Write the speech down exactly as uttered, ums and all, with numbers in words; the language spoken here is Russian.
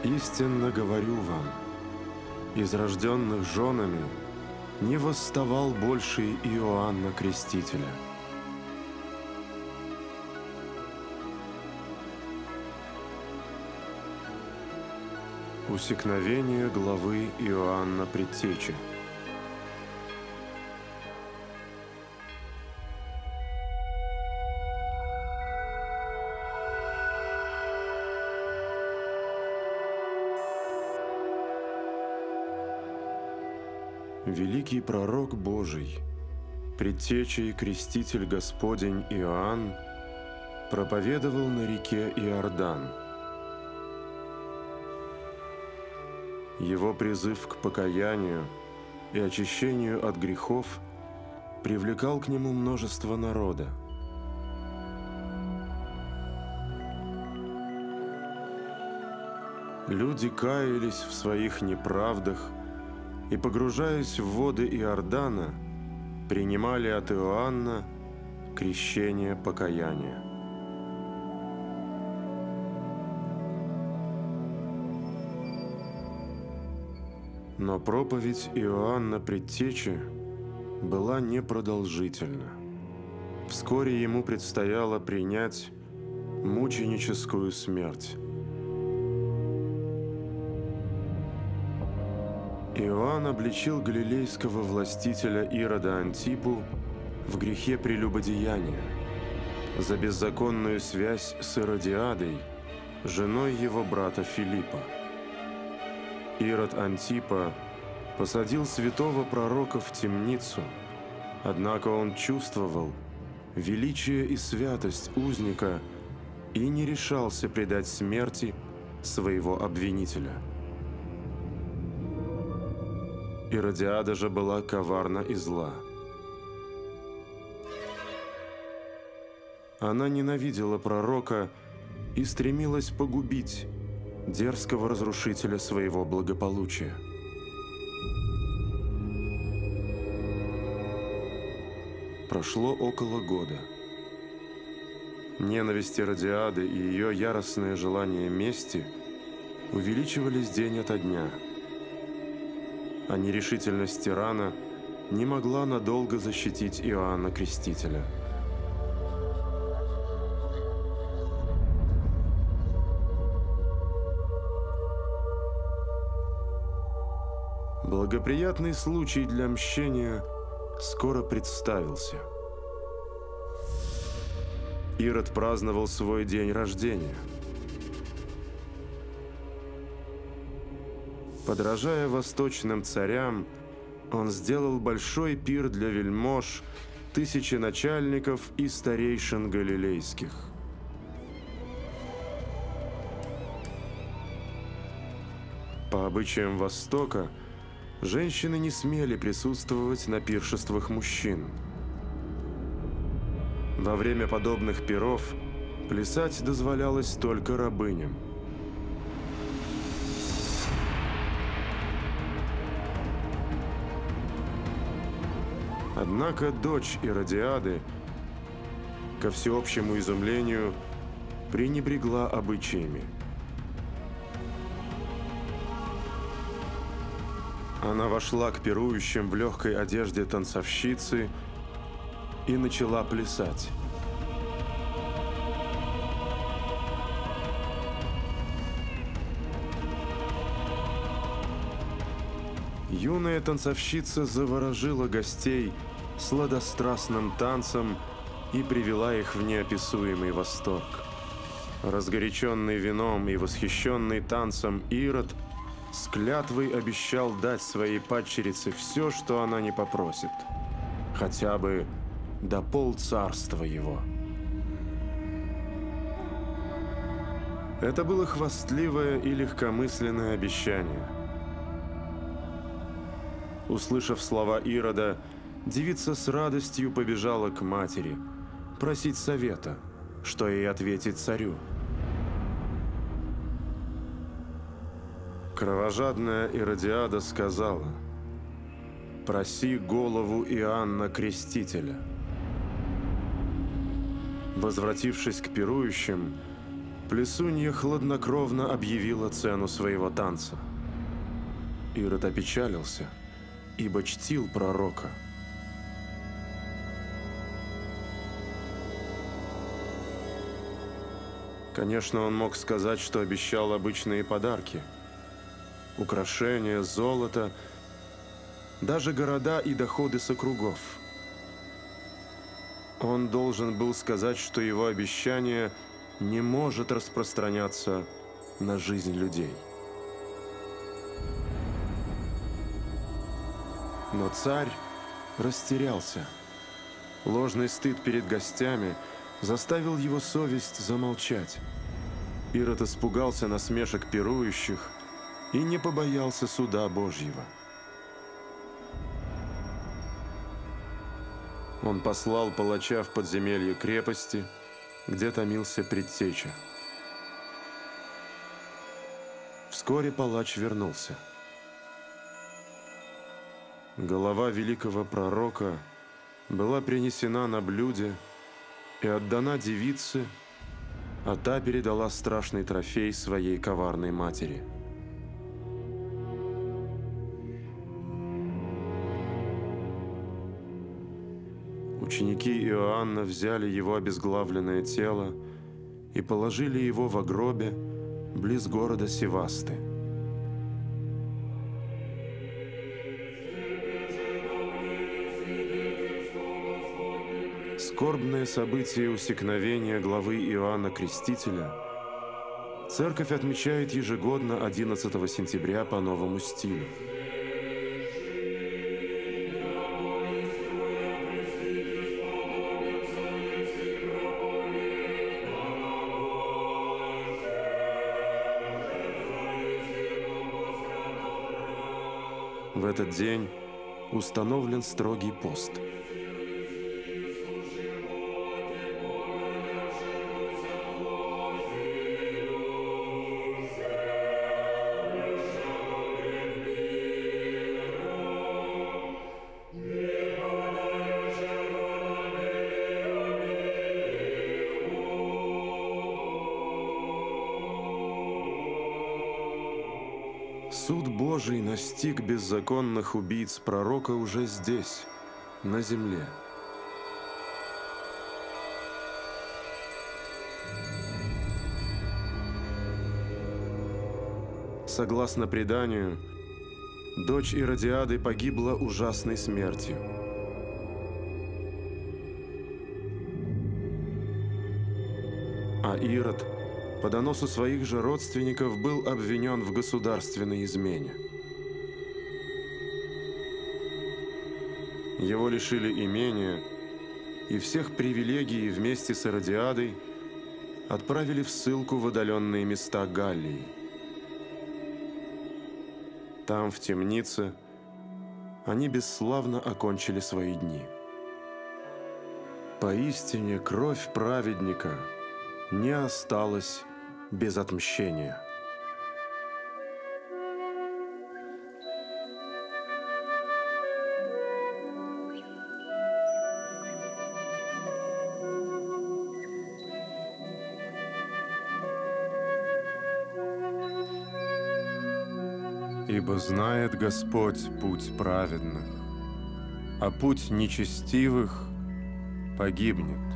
Истинно говорю вам, из рожденных женами не восставал больше Иоанна Крестителя. Усекновение главы Иоанна Предтечи. Великий пророк Божий, предтеча и креститель Господень Иоанн, проповедовал на реке Иордан. Его призыв к покаянию и очищению от грехов привлекал к нему множество народа. Люди каялись в своих неправдах и, погружаясь в воды Иордана, принимали от Иоанна крещение покаяния. Но проповедь Иоанна Предтечи была непродолжительна. Вскоре ему предстояло принять мученическую смерть. Иоанн обличил галилейского властителя Ирода Антипу в грехе прелюбодеяния за беззаконную связь с Иродиадой, женой его брата Филиппа. Ирод Антипа посадил святого пророка в темницу, однако он чувствовал величие и святость узника и не решался предать смерти своего обвинителя. Иродиада же была коварна и зла. Она ненавидела пророка и стремилась погубить дерзкого разрушителя своего благополучия. Прошло около года. Ненависть Иродиады и ее яростное желание мести увеличивались день ото дня, а нерешительность тирана не могла надолго защитить Иоанна Крестителя. Благоприятный случай для мщения скоро представился. Ирод праздновал свой день рождения. Подражая восточным царям, он сделал большой пир для вельмож, тысячи начальников и старейшин галилейских. По обычаям Востока, женщины не смели присутствовать на пиршествах мужчин. Во время подобных пиров плясать дозволялось только рабыням. Однако дочь Иродиады, ко всеобщему изумлению, пренебрегла обычаями. Она вошла к пирующим в легкой одежде танцовщицы и начала плясать. Юная танцовщица заворожила гостей сладострастным танцем и привела их в неописуемый восторг. Разгоряченный вином и восхищенный танцем Ирод с клятвой обещал дать своей падчерице все, что она не попросит, хотя бы до полцарства его. Это было хвастливое и легкомысленное обещание. Услышав слова Ирода, девица с радостью побежала к матери, просить совета, что ей ответить царю. Кровожадная Иродиада сказала: «Проси голову Иоанна Крестителя». Возвратившись к пирующим, Плесунья хладнокровно объявила цену своего танца. Ирод опечалился, ибо чтил пророка. Конечно, он мог сказать, что обещал обычные подарки. Украшения, золото, даже города и доходы с округов. Он должен был сказать, что его обещание не может распространяться на жизнь людей. Но царь растерялся. Ложный стыд перед гостями заставил его совесть замолчать. Ирод испугался насмешек пирующих и не побоялся суда Божьего. Он послал палача в подземелье крепости, где томился предтеча. Вскоре палач вернулся. Голова великого пророка была принесена на блюде и отдана девице, а та передала страшный трофей своей коварной матери. Ученики Иоанна взяли его обезглавленное тело и положили его во гробе близ города Севасты. Скорбное событие усекновения главы Иоанна Крестителя церковь отмечает ежегодно одиннадцатого сентября по новому стилю. В этот день установлен строгий пост. Суд Божий настиг беззаконных убийц пророка уже здесь, на земле. Согласно преданию, дочь Иродиады погибла ужасной смертью. А Ирод по доносу своих же родственников был обвинен в государственной измене. Его лишили имения и всех привилегий вместе с Иродиадой отправили в ссылку в отдаленные места Галлии. Там, в темнице, они бесславно окончили свои дни. Поистине, кровь праведника не осталась без отмщения. Ибо знает Господь путь праведных, а путь нечестивых погибнет.